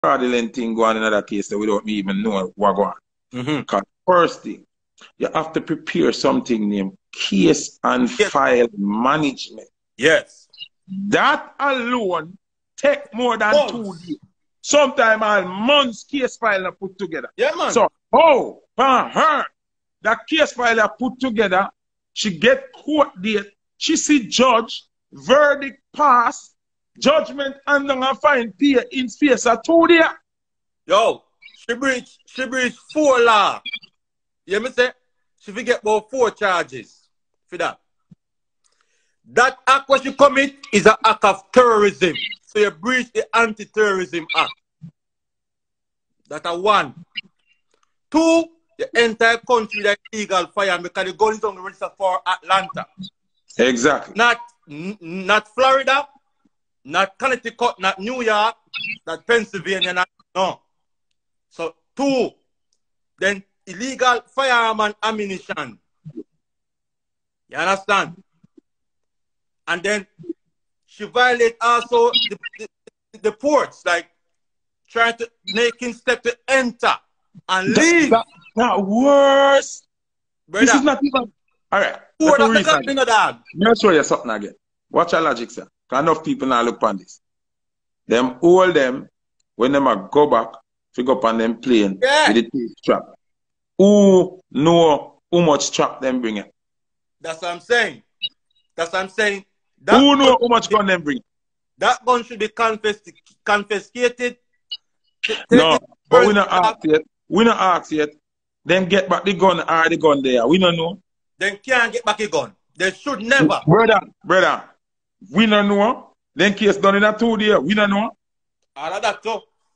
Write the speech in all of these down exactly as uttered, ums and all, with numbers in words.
fraudulent thing going in another case that we don't even know what going on. Mm-hmm. Because first thing, you have to prepare something named case and yes. file management. Yes. That alone take more than months. two days. Sometimes all months case file are put together. Yeah, man. So, oh, for her, that case file are put together, she get court date, she see judge, verdict pass, judgment and then a fine pay in space of two days. Yo, she breached, she breached four law. You hear me say? She forget about four charges for that. That act what she commit is an act of terrorism. So you breach the Anti-Terrorism Act. That's a one. Two, the entire country that illegal fire because the gun is on the register for Atlanta. Exactly. Not, not Florida, not Connecticut, not New York, not Pennsylvania, not, no. So two, then illegal firearm and ammunition. You understand? And then she violate also the, the, the ports, like trying to making step to enter and that, leave. That, that worse. Brother. This is not even. All right. Four that the company know that. Let me show you something again. Watch your logic, sir. Enough people now look on this. Them all them when them are go back, figure up on them plane yeah. with the strap. Who know how much strap them bringing? That's what I'm saying. That's what I'm saying. That Who know how much gun them bring? That gun should be confis confiscated. No, but we not ask yet. We not ask yet. Then get back the gun or the gun there. We don't know. Then can't get back the gun. They should never. Brother, brother, we don't know. Then case done in a two day. We don't know. All of that too.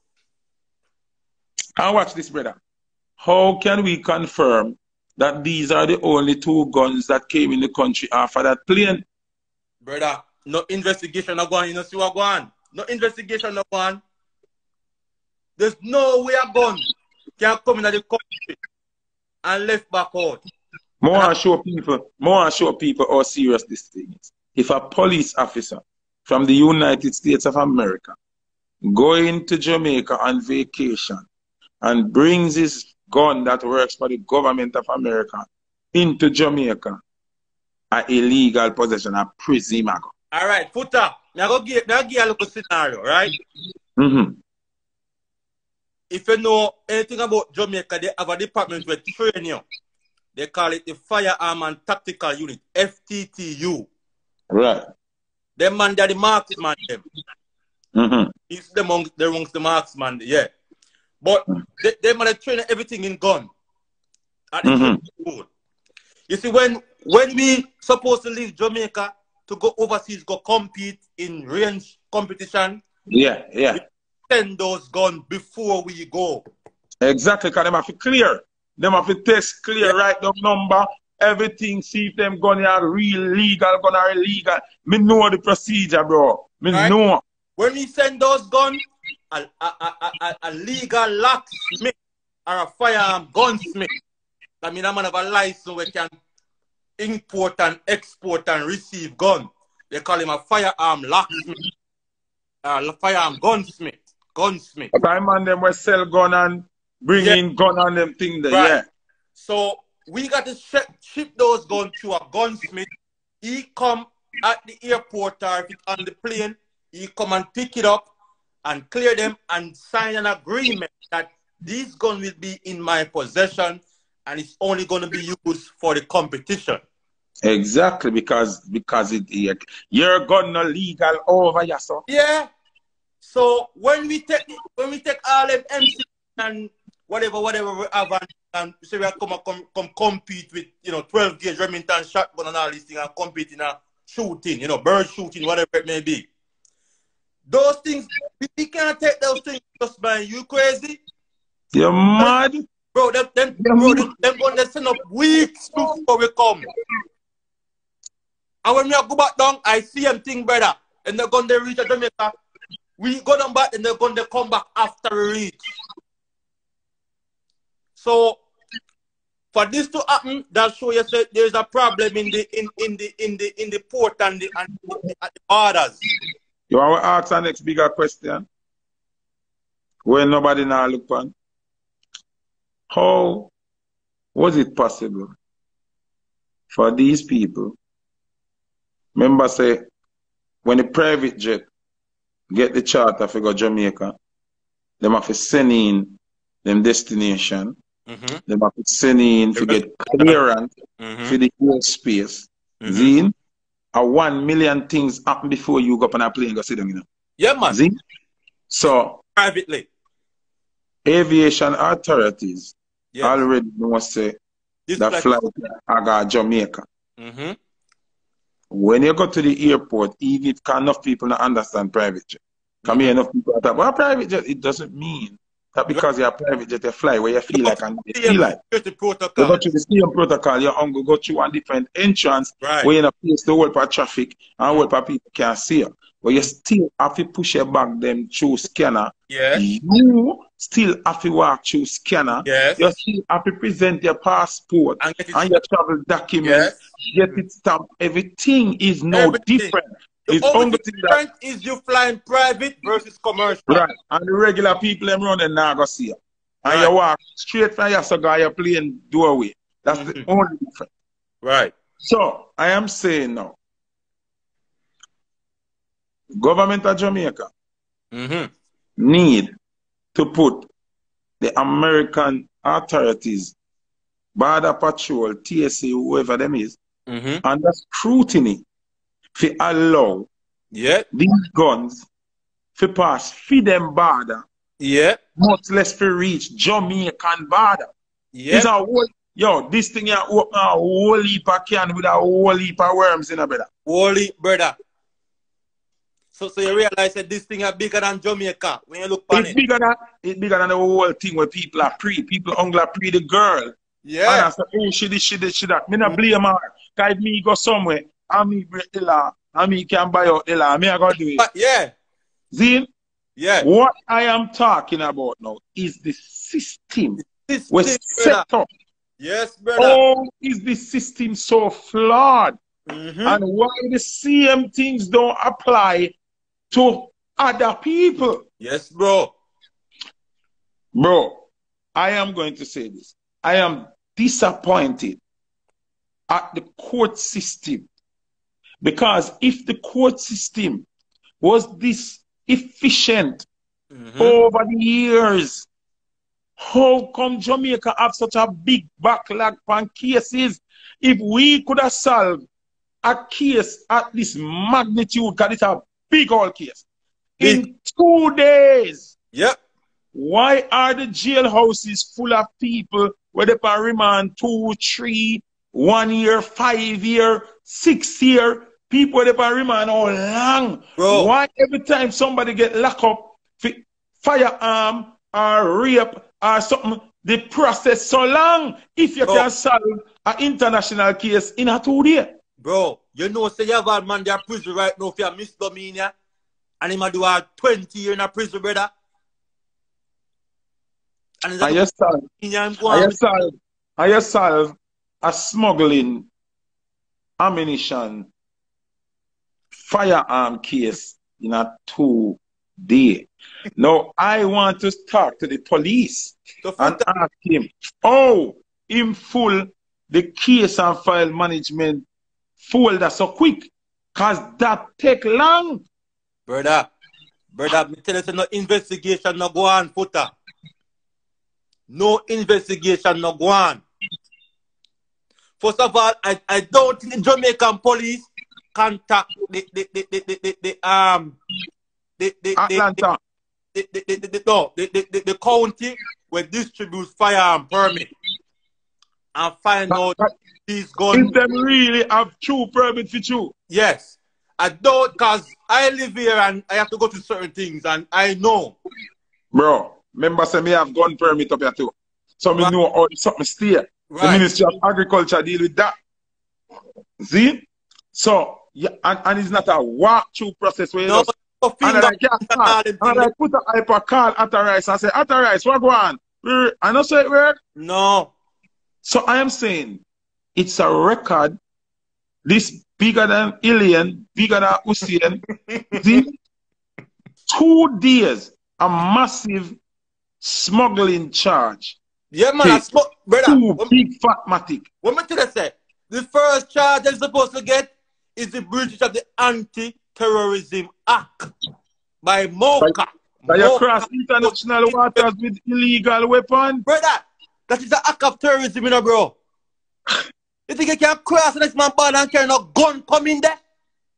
And watch this, brother. How can we confirm that these are the only two guns that came in the country after that plane? Brother, no investigation no going. You know see what going? No investigation no going. There's no way a gun can come into the country and left back out. More and show people, more and show people how serious this thing is. If a police officer from the United States of America going to Jamaica on vacation and brings his gun that works for the government of America into Jamaica, an illegal possession, a prison. All right, put up. Now go give, now give a little scenario, right? Mm-hmm. If you know anything about Jamaica, they have a department where train you. They call it the Firearm and Tactical Unit, F T T U. Right. Them man, they're the marksman. Them. Mm-hmm. It's the amongst, the amongst the marksman, yeah. But they, they man, they train everything in gun. At the mm-hmm. You see, when when we supposed to leave Jamaica to go overseas, go compete in range competition. Yeah, yeah. We send those guns before we go. Exactly, because them have to clear. Them have to test clear, yeah. Write the number, everything, see if them gun are real legal, gun are illegal. Me know the procedure, bro. Me right. know. When we send those guns, a, a, a, a, a legal locksmith or a firearm gunsmith, that means a man have a license where can import and export and receive gun. They call him a firearm locksmith. Uh, firearm gunsmith. Gunsmith. But I man them will sell gun and bring yeah. in gun and them thing there, right. Yeah. So we got to ship, ship those guns to a gunsmith. He come at the airport or if it's on the plane, he come and pick it up and clear them and sign an agreement that this gun will be in my possession and it's only going to be used for the competition. Exactly, because because it your gun not legal over your son. Yeah. So when we take when we take all them M C and whatever whatever we have and, and say we come come come compete with you know twelve gauge Remington shotgun and all these things and compete in a shooting, you know, bird shooting, whatever it may be. Those things we can't take those things just by you crazy. You're mad? Bro, them them bro, them, them gonna send up weeks before we come. And when we go back down, I see them thing, brother. And they're going to reach Jamaica. We go down back and they're going to come back after we reach. So, for this to happen, that show you that there's a problem in the in, in the in the in the port and the and the, at the borders. You want to ask our next bigger question? where nobody now look on. How was it possible for these people? Remember say, when the private jet get the charter for go Jamaica, them have to send in them destination. Mm-hmm. Them have to send in to get clearance mm-hmm. for the airspace. Mm-hmm. Zine, a one million things happen before you go up on a plane and go sit down, you know. Yeah, man. Zine? So, privately, aviation authorities yes. already know say this that flight I got Jamaica. Mm-hmm. When you go to the airport, even if enough people not understand private jet, come here mm-hmm. enough people talk about private jet, it doesn't mean that because you're a private jet, you fly where you feel like and you feel like. Protocol. You go through the same protocol, you're going to go through one different entrance right. where you're in a place to hold for traffic and hold for people can see you. But you still have to push your back them through scanner. Yes. You still have to walk through scanner. Yes. You still have to present your passport and, and your travel documents. Yes. Get it stamped. Everything is no Everything. different. The it's only thing difference that... is you flying private versus commercial. Right. And the regular people them run and now go see you. And right. you walk straight from your cigar, your plane doorway. That's mm-hmm. the only difference. Right. So I am saying now, government of Jamaica mm-hmm. need to put the American authorities, Border Patrol, T S A, whoever them is, mm-hmm. under scrutiny to allow yeah. these guns to pass feed them border. Yeah. Much less to reach Jamaican border. Yeah. It's a whole, yo, this thing here open a whole heap of can with a whole heap of worms in a brother. Whole heap, brother. So, so you realize that this thing is bigger than Jamaica when you look at it. It's bigger than it's bigger than the whole thing where people are pre. People only are pre the girl. Yeah. And I say, oh, she this, she this, she that. Me not blame her. Cause if me go somewhere, and me break the law, and me can buy out the law, me I gotta do it. But yeah. Zin? Yeah. What I am talking about now is the system this was set up. Yes, brother. Oh, is the system so flawed? Mm-hmm. And why the same things don't apply to other people? Yes, bro. Bro, I am going to say this. I am disappointed at the court system. Because if the court system was this efficient mm-hmm. over the years, how come Jamaica have such a big backlog on cases? If we could have solved a case at this magnitude, because it's a big old case, big. in two days, yep. why are the jailhouses full of people where they can remand two, three, one year, five year, six year, people where they can remand all long? Bro. Why every time somebody get locked up for firearm or rape or something, the process so long if you Bro. can solve an international case in a two day? Bro, you know, say you have a man there in prison right now for a misdemeanor, and he might do a twenty year in a prison, brother. And I just solve, I just solve, I just solve a smuggling ammunition firearm case in a two day. Now I want to talk to the police and ask him, oh, in full the case and file management folder so quick, cause that take long. Brother, brother, me tell you, no investigation no go on, footer. No investigation no go on. First of all, I, I don't think the Jamaican police contact the the the the, the, the, the um the the Atlanta. The, the, the, the, the, no, the, the, the, the county where distributes firearm permit and find but, out but these guns. If them really have true permit for you? Yes. I don't, because I live here and I have to go to certain things and I know. Bro, remember say me have gun permit up here too. So me right. know how something stay. Right. The Ministry of Agriculture deal with that. See? So, yeah, and, and it's not a walk-through process where you no, just... And I, call, and I put a hyper call at a rice and say, at a rice, what go on? I don't say it work. No. So I am saying, it's a record, this bigger than Ilian, bigger than Hussein. See? Two days, a massive smuggling charge. Yeah, man, I smoke, brother. Two What, big fat matic. what me to they say? The first charge they're supposed to get is the breach of the Anti-Terrorism Act by MOCA. That you MOCA. cross international waters with illegal weapon. Brother, that is the act of terrorism, you know, bro. You think you can cross the next man border and carry no gun come in there?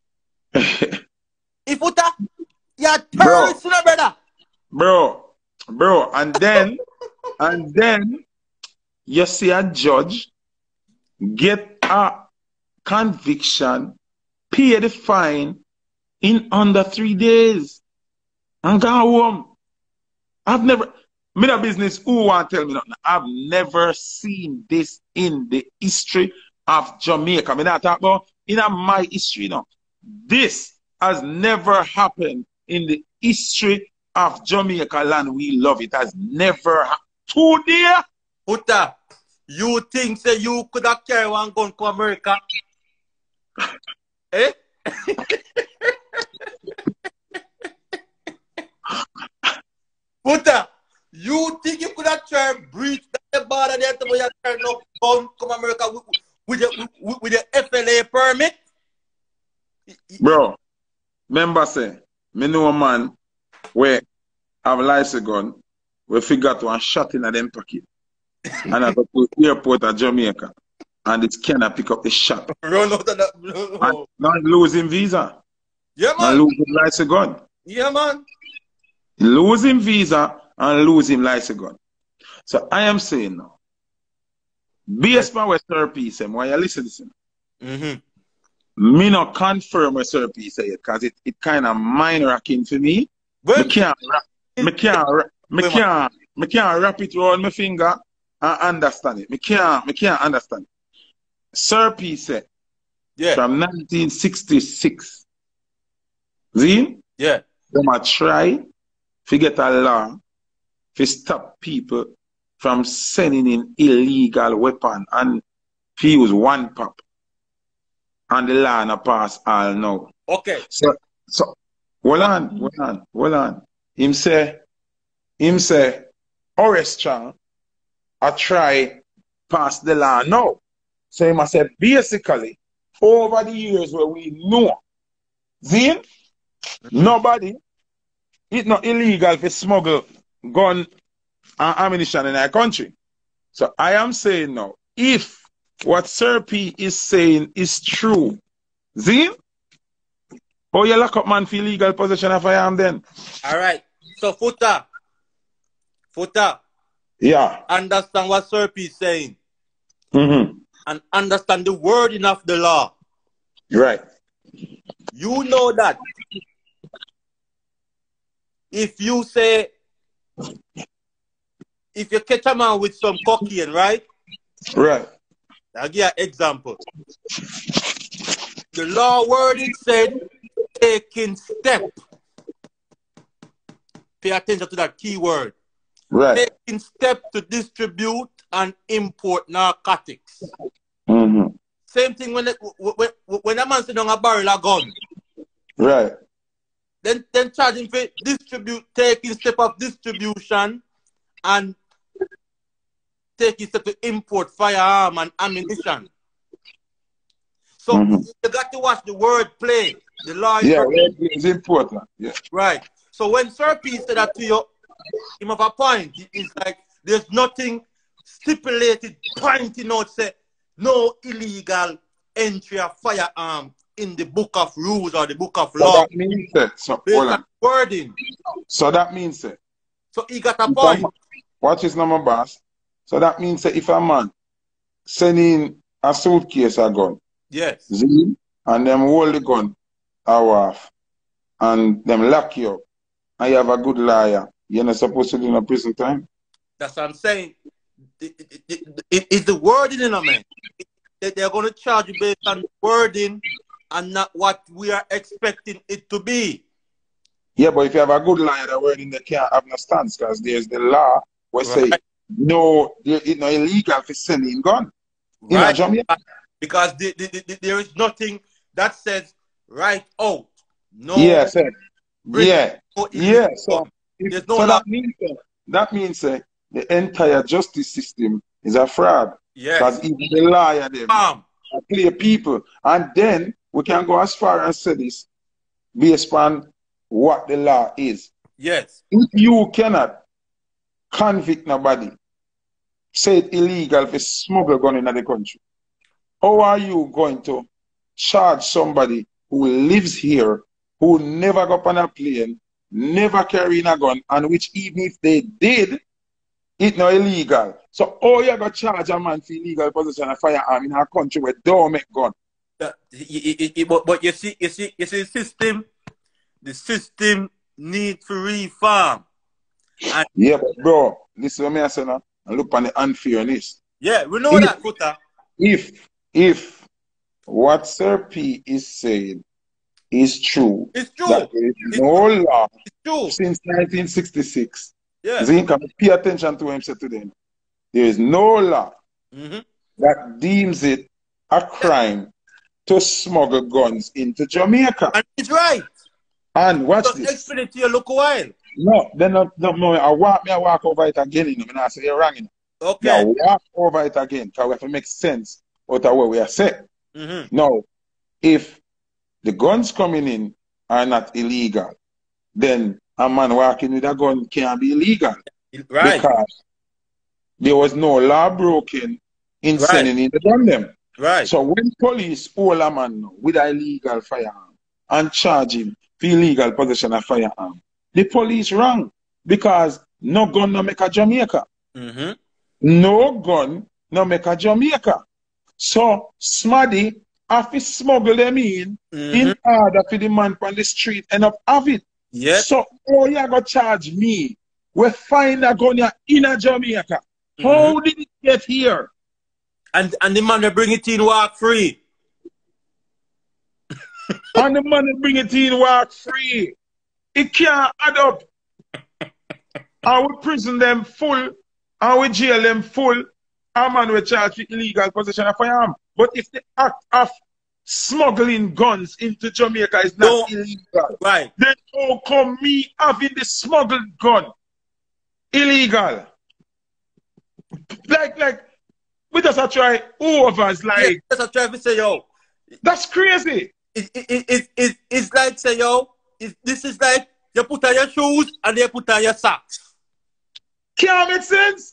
If you ta, you're terrorist, you know, brother. Bro, bro, and then, and then, you see a judge get a conviction, pay the fine in under three days, and go home. I've never, me the business, who want to tell me nothing? I've never seen this in the history of Jamaica. I mean, I talk about in my history now. This has never happened in the history of Jamaica land. We love it. Has never happened. Today, Puta, you think say you could have carried one gun to America? Eh? Puta, you think you could have tried breach the border there to you carry no gun come America with, with, the, with, with the F L A permit? bro, remember say, me know a man where have license gun, we figure out one shot in a them pocket. And I go to the airport at Jamaica. And it cannot pick up the shot. Run out of that. No. And not losing visa. Yeah, Not man. losing license gun. Yeah, man. Losing visa and losing license gun. So I am saying now, based on what Sir P said, why you listen to this? Mm-hmm. Me not confirm what Sir P said because it, it kind of mind racking for me. Well, Me can't, ra- me can't, ra- me Well, can't, me can't wrap it around my finger and understand it. Me can't, me can't understand it. Sir P said yeah. from nineteen sixty-six, see, Yeah. them a try to get a law to stop people from sending in illegal weapon and to use one pop. And the law not pass all now. Okay. So, so, hold on, hold on, hold on. Him say, him say, Orestra, I try pass the law now. So him say, basically, over the years where we know, see, nobody, it's not illegal to smuggle gun and ammunition in our country. So I am saying now, if what Sir P is saying is true, see, how you lock up man for illegal possession of firearm then? All right. So, Futa, Futa, Yeah. understand what Sir P is saying Mm-hmm. and understand the wording of the law. Right. You know that if you say, if you catch a man with some cocaine, right? Right. I'll give you an example. The law wording said, taking step. Pay attention to that key word. Right. Taking step to distribute and import narcotics. Mm-hmm. Same thing when it, when, when a man sit on a barrel of gun. Right. Then, then charge him for distribute, taking step of distribution and taking step to import firearm and ammunition. So Mm-hmm. you got to watch the word play. The law is Yeah, right. it's important. Yeah. Right. So when Sir P said that to you, him have a point. It's like there's nothing stipulated pointing out say no illegal entry of firearm in the book of rules or the book of So law. that means that. So, Based hold on on. wording. So that means that. So he got a point. Watch his number, boss. So that means that if a man sending a suitcase a gun, Yes. see, and them hold the gun off, and them lock you up, and you have a good liar, you're not supposed to do no prison time? That's what I'm saying. It, it, it, it, it's the wording in a man. They, they're going to charge you based on wording and not what we are expecting it to be. Yeah, but if you have a good liar, the wording they can't have no stance because there's the law where say Right. no, it's not illegal to send in gun. In Right. Jamaica. Because the, the, the, the, there is nothing that says right out. No. Yeah, sir. bring Yeah. no Yeah. illegal So, gun. if, There's no so law. that means that that means uh, the entire justice system is a fraud. Yes. Because even the lawyer them Um, play people. And then we can go as far as say this based on what the law is. yes. If you cannot convict nobody, say it illegal to smuggle gun in the country, how are you going to charge somebody who lives here, who never go on a plane, never carry a gun, and which even if they did, it's not illegal. So how you going to charge a man for illegal possession of firearm in a country where don't make gun? Uh, y- y- y- but, but you see, you see, you see, the system, the system needs to reform. And Yeah, but bro, listen to me I say now, and look on the unfairness. yeah, we know If- that, Kuta. If, if what Sir P is saying is true, It's true. that there is It's no law It's true. since nineteen sixty-six, Yeah. Zinc, pay attention to what him say today. There is no law Mm-hmm. that deems it a crime to smuggle guns into Jamaica. And it's right. And watch Just this. explain it to you. Look a while. No, then not, no, no, I walk me, I walk over it again. You know, and I say you're wrong. You know. Okay. Now walk over it again, because we have to make sense out of what we are saying. Mm-hmm. Now, if the guns coming in are not illegal, then a man walking with a gun can't be illegal. Right. Because there was no law broken in Right. sending in the gun them. Right. So when police hold a man now with an illegal firearm and charge him for illegal possession of firearm, the police wrong. Because no gun no make a Jamaica. Mm-hmm. No gun no make a Jamaica. So Smaddy have to smuggle them in Mhm. in order for the man on the street end up have it. Yes. So how you gonna charge me? We find a gun here in a Jamaica. How did it get here? And and the man will bring it in walk free. And the man will bring it in walk free. It can't add up. And we prison them full, and we jail them full, a man will charge with illegal possession of firearm. But if the act of smuggling guns into Jamaica is not No. illegal, Right. then how come me having the smuggled gun illegal? Like, like, we just a try overs, Yeah, like, that's what I'm trying to say, yo. that's crazy. It, it, it, it, it, it's like, say, yo, it, this is like you put on your shoes and you put on your socks. Can't make sense.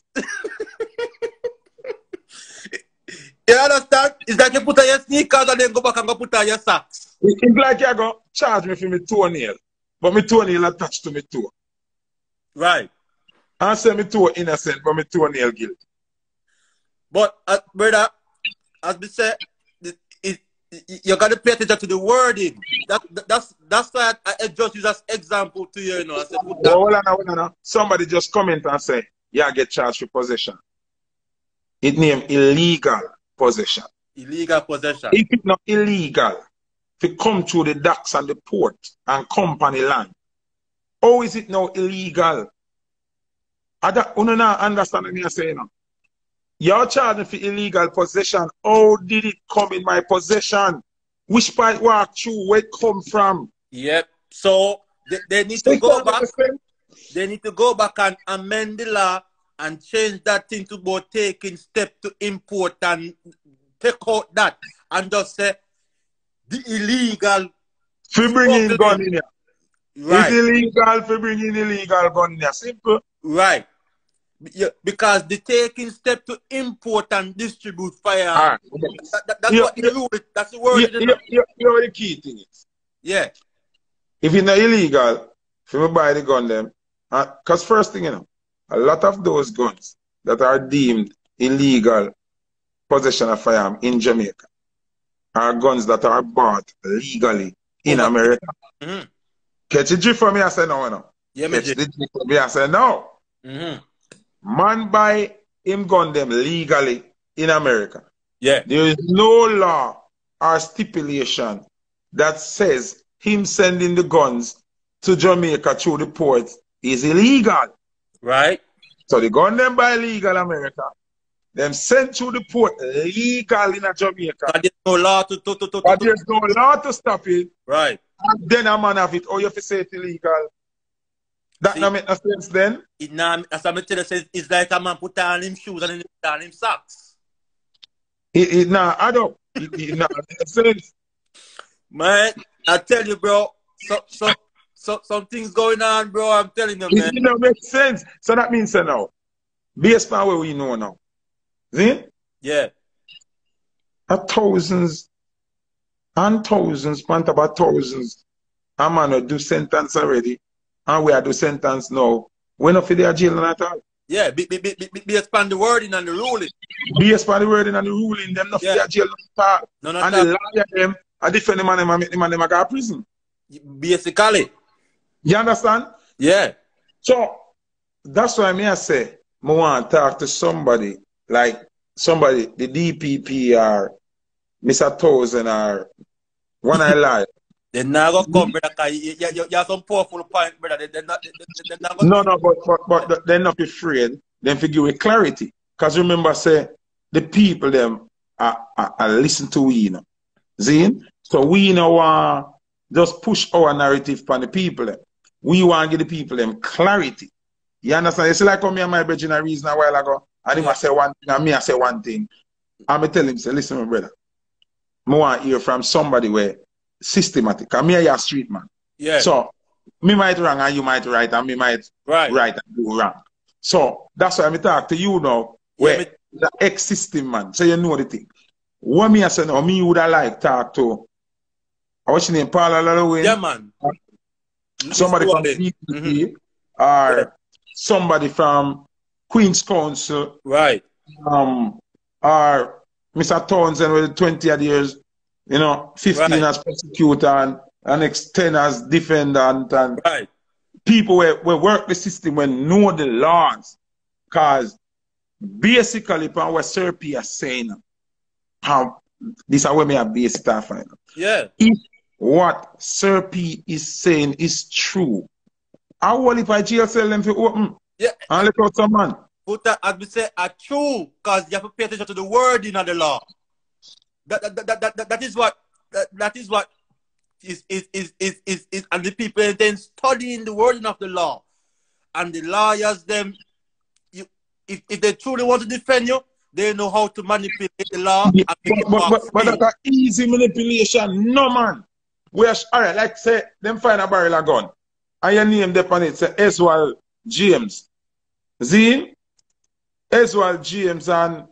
You understand? It's like you put on your sneakers and then go back and go put on your socks. It's like you go charge me for my toenail, but my toenail attached to my toe. Right. I say my toe innocent, but my toenail guilty. But, uh, brother, as we said, it, it, it, you got to pay attention to the wording. That, that, that's that's why I, I just use as example to you, you know. I said, put that. Oh, hold on, hold on, hold on. Somebody just comment and say, yeah, get charged for possession. It named illegal possession. Illegal possession. If it's not illegal to come through the docks and the port and company land, how is it now illegal? I don't you don't understand what I'm saying now. You're charging for illegal possession. How did it come in my possession? Which part walk through? Where it come from? Yep. So they, they need to go back. They need to go back and amend the law and change that thing to about taking step to import and take out that and just say the illegal. For bringing gun in here. Right. It's illegal for bringing illegal gun in here. Simple. Right. Yeah, because the taking step to import and distribute firearms. Right. That, that, that's Yeah, what the rule is. That's the word. You, isn't you, it? you, you know the key thing is, Yeah. if it's not illegal, if you buy the gun them, because uh, first thing you know, a lot of those guns that are deemed illegal possession of firearm in Jamaica are guns that are bought legally in Over. America. Mm-hmm. Catch the drift for me, I say no, no. Yeah, Catch me the drift for me, I say no. mm-hmm. Man buy him gun them legally in America. Yeah. There is no law or stipulation that says him sending the guns to Jamaica through the port is illegal. Right. So the gun them by legal America, them sent through the port legal in a Jamaica. But there's no law to, to, to, to, But to. there's no law to stop it. Right. And then a man have it. Oh, you have to say it's illegal. That See, don't make no sense then. it now, as I'm telling you, it's like a man put on him shoes and then put on him socks. It, it nah add up. It, it nah make sense. Man, I tell you, bro, so, so, so, some things going on, bro. I'm telling you, man. It, it don't make sense. So that means, say now, based on what we know now, see? Yeah. A thousands and thousands, pant about thousands, a man will do sentence already, and we are do sentence now. We're not for their jail at all. Yeah, be, be, be, be, be expand the wording and the ruling. Based on the wording and the ruling, them not for Yeah. their jail at all. No, no, And no. the lawyer them, I defend the man, them and make the man them go to prison. Basically. You understand? Yeah. So that's why me I say, I want to talk to somebody like somebody, the D P P or Mister Thousand or one I lie. They now go come, brother, because you, you, you, you have some powerful point, brother. They, they, not, they, they, they not go No, no, but but but they're not afraid. Then figure with clarity. Because remember, say the people them are, are, are listen to we, you know. See? So we you know want just push our narrative on the people them. We want to give the people them clarity. You understand? It's like when me and my brother in a reason a while ago, and him I say one thing, and me I say one thing. And me tell him, say, listen, my brother, I want to hear from somebody where systematic. And me a street man. Yeah. So me might wrong and you might right, and me might right. right and do wrong. So that's why I talk to you now, where Yeah, me... the ex-system man, so you know the thing. What me I say now, me would I like talk to, what's your name, Paula Lalaway? Yeah, man. Somebody from D P P, mm-hmm. or yeah. somebody from Queen's Council, right? Um, or Mister Townsend with twenty odd years, you know, fifteen right. as prosecutor and, and next ten as defendant, and right. people will, will work the system when know the laws, because basically, upon what Sir P is saying, how this is where me have base stuff. Yeah. If what Sir P is saying is true, how will if I jail cell them for open? Yeah. And let out some man. But that, as we say, are true, because you have to pay attention to the wording of the law. That that that that, that, that is what that, that is what is is, is is is is and the people then studying the wording of the law, and the lawyers them, you if if they truly want to defend you, they know how to manipulate the law. Yeah, and make but, it but, but, but that's easy manipulation. No man. We are all right. Like say them find a barrel of gun, and your name dep on it. Say Eswald James. See? Eswald James and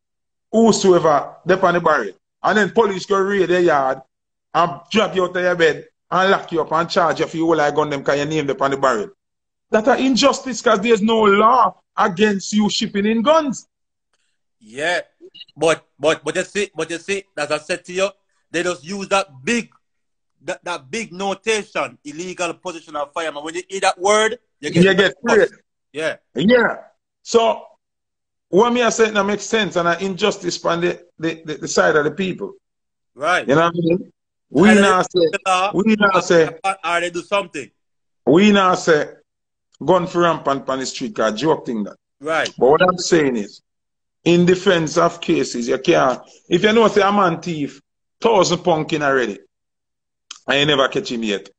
whosoever dep on the barrel. And then police go raid their yard and drag you out of your bed and lock you up and charge you for you like gun them because your name dep on the barrel. That's an injustice because there's no law against you shipping in guns. Yeah. But but but you see, but you see, as I said to you, they just use that big that, that big notation, illegal possession of firearm. When you hear that word, you get, you get afraid. Yeah. Yeah. So what me I say that makes sense and an injustice on the, the, the, the side of the people. Right. You know what I mean? We now say we now say or they do something. We now say gun for rampant on the street car, joke thing that. Right. But what I'm saying is, in defense of cases, you can't if you know say a man thief, thousand pumpkin already, and you never catch him yet.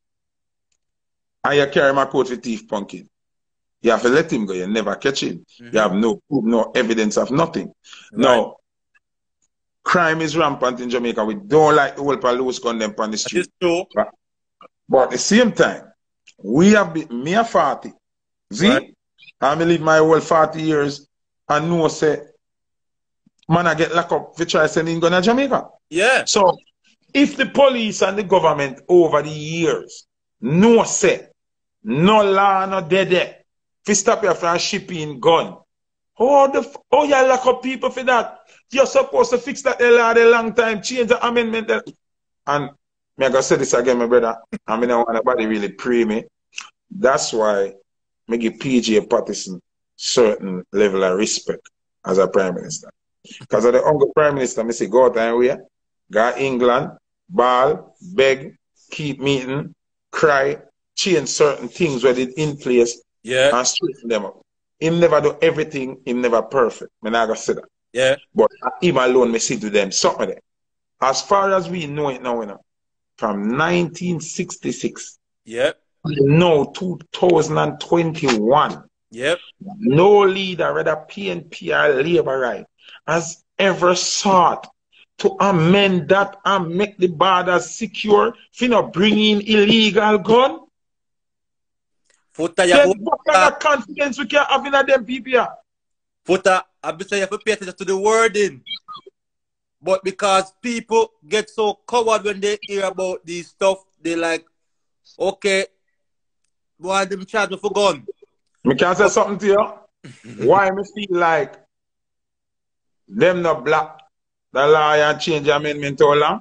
And you carry my coat for thief pumpkin. You have to let him go. You never catch him. Mm-hmm. You have no proof, no evidence of nothing. Right. Now, crime is rampant in Jamaica. We don't like the whole police gun them on the street. True. But, but at the same time, we have been, me a forty. See? Right. I live my whole forty years and know say, man, I get locked up for try sending gun to Jamaica. Yeah. So, if the police and the government over the years know say, no law, no dead there, if stop you from shipping gun. Oh, the oh, you lock up people for that. You're supposed to fix that law a long time, change the amendment. And me I gotta say this again, my brother. I mean, I want nobody really pray me. That's why me give P J Patterson certain level of respect as a prime minister. Because of the uncle prime minister, me say go out and where, go England, ball, beg, keep meeting, cry, change certain things where they in place. Yeah. And straighten them up. Him never do everything, him never perfect. Me not gonna say that. Yeah. But him alone, me see to them something there. As far as we know it now, you know, from nineteen sixty-six, yeah, No, two thousand twenty-one. Yep. No leader, whether P N P or Labour Right, has ever sought to amend that and make the borders secure for not bringing illegal gun. Footer, you Then have what kind of confidence we can have in them people here? Footer, I be saying you have to pay attention to the wording. But because people get so covered when they hear about these stuff, they like, okay, why them charge me for gun? Me can say something to you. Why me feel like them not black the law and change the amendment to law?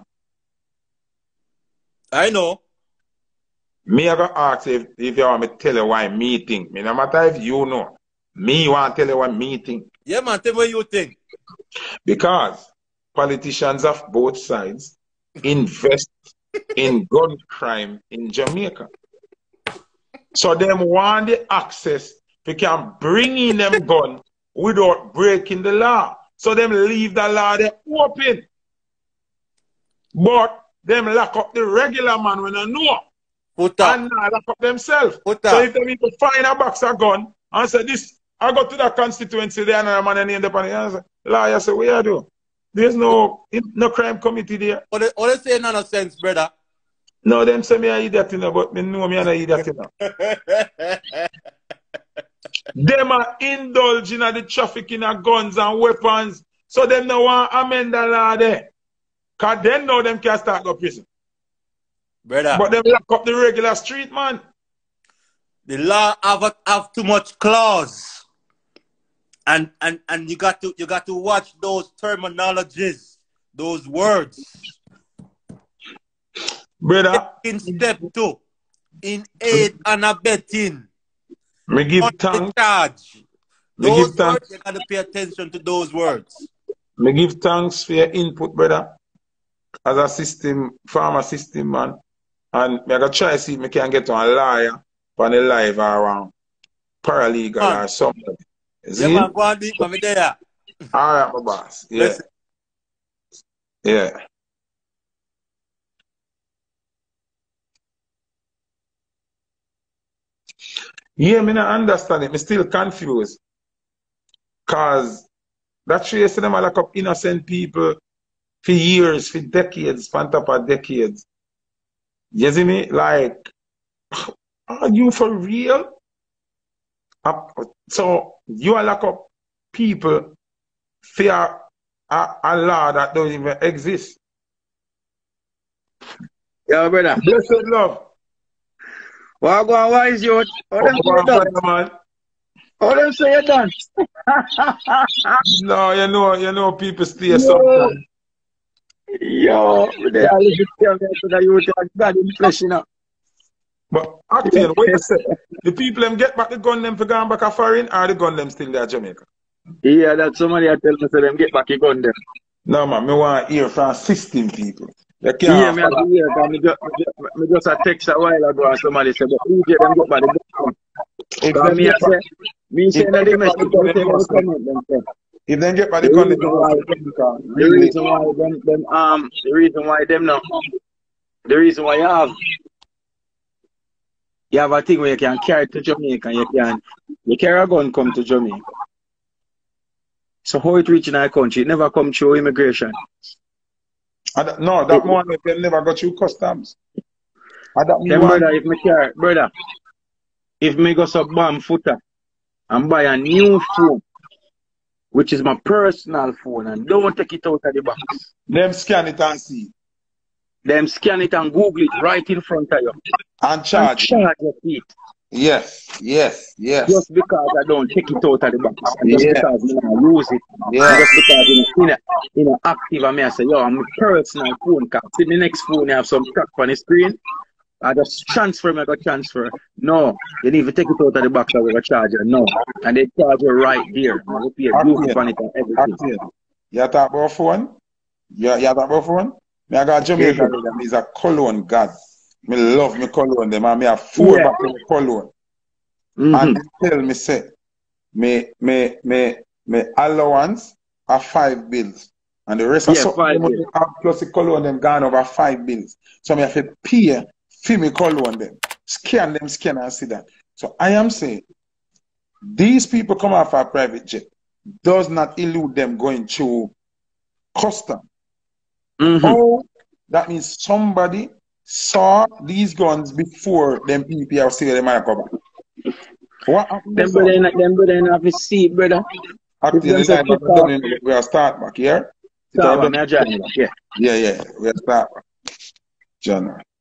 I know. Me I go ask if, if you want me to tell you why me think. Me no matter if you know. Me want to tell you what me think. Yeah, man, tell me what you think. Because politicians of both sides invest in gun crime in Jamaica. So them want the access to can bring in them gun without breaking the law. So them leave the law there open. But them lock up the regular man when they know. Footer. And now lock up themselves. Footer. So if they need to find a box of gun and say this, I go to that constituency there and a man and end up on the answer. Lawyer say, what you do? There's no no crime committee there. What they, what they say none of sense, brother. No, them say me I idiot, you know, but me know me an idiot, you know. Them are indulging in the trafficking of guns and weapons. So them no want to amend the law there. Because then know them can start go prison. Brother. But them lock up the regular street, man. The law have, have too much clause. And and and you got to you got to watch those terminologies, those words. Brother. In step two, in aid and abetting. Me give thanks. Charge. Me Those give thanks. words, you got to pay attention to those words. Me give thanks for your input, brother. As a system, farmer system man. And me gonna try to see if me can get on a lawyer on the live around paralegal man. Or something. Yeah, man, go on deep, man, there. All right, my boss. Yeah. Listen. Yeah. Yeah, me not understand it. Me still confused. Cause that trace them lock up innocent people for years, for decades, for top of decades. You see me? Like, are you for real? Uh, so you are lock up people for a, a, a law that don't even exist. Yeah, brother. Blessed love. Well, go on, why is you? How them say you done? Man. How them say you done? No, you know, you know, people stay Yo. sometimes. Yo, they are living there so that you will God in flesh, you know. But actually, what you say? The people them get back the gun them for going back a foreign, or the gun them still there Jamaica? Yeah, that somebody I tell me so them get back the gun them. No man, me want to hear from system people. Yeah, me have to hear because me just, me just a text a while ago and somebody said, but who get them get back the gun? If them me say, me say that they must them. If they get by the gun, the reason why them, them um the reason why them now the reason why you have you have a thing where you can carry to Jamaica and you can you carry a gun come to Jamaica. So how it reach in our country, it never come through immigration. That, no, that one they never go through customs. And that then brother, if me carry brother, if me go sub bomb footer and buy a new phone, which is my personal phone, and don't take it out of the box. Them scan it and see. Them scan it and Google it right in front of you. And charge. And charge it. Yes, yes, yes. Just because I don't take it out of the box. And just yeah. because I don't lose it. Yeah. And just because in a, in a active, I may say, yo, I'm a personal phone. Because see the next phone, you have some crack on the screen. I just transfer, I got transfer. No, you need to take it out of the box with a charger. No. And they charge you right there. And you pay a blue on it and everything. You talk about phone? You, you talk about phone? Me I got Jamaica, yeah. He's a cologne god. Me love me cologne them and me have four yeah. back in cologne. Mm-hmm. And they tell me say, me, me, me, me allowance are five bills. And the rest yeah, of something have plus the cologne them gone over five bills. So me have to pay for me cologne them. scan them, scan and see that. So I am saying, these people come off a private jet does not elude them going through custom. Mm-hmm. Oh, that means somebody saw these guns before them people have seen them might come back. What happened? Them brother, not, them brother not have a seat, brother. Acting in line, but we done it. We are start back here. Start back, me a join you back, yeah. Yeah, yeah. We are start back. John.